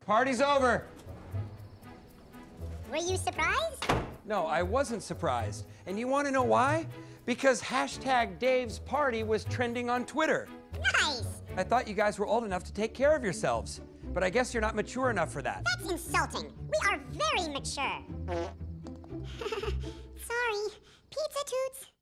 Party's over. Were you surprised? No, I wasn't surprised. And you want to know why? Because hashtag Dave's party was trending on Twitter. Nice! I thought you guys were old enough to take care of yourselves. But I guess you're not mature enough for that. That's insulting. We are very mature. Sorry. Pizza, Toots.